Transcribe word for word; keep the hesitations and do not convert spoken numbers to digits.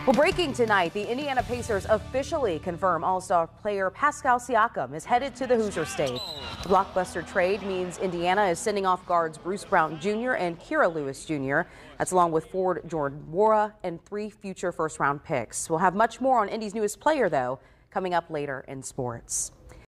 Well, breaking tonight, the Indiana Pacers officially confirm All-Star player Pascal Siakam is headed to the Hoosier State. The blockbuster trade means Indiana is sending off guards Bruce Brown Junior and Kira Lewis Junior That's along with forward Jordan Nwora and three future first-round picks. We'll have much more on Indy's newest player, though, coming up later in sports.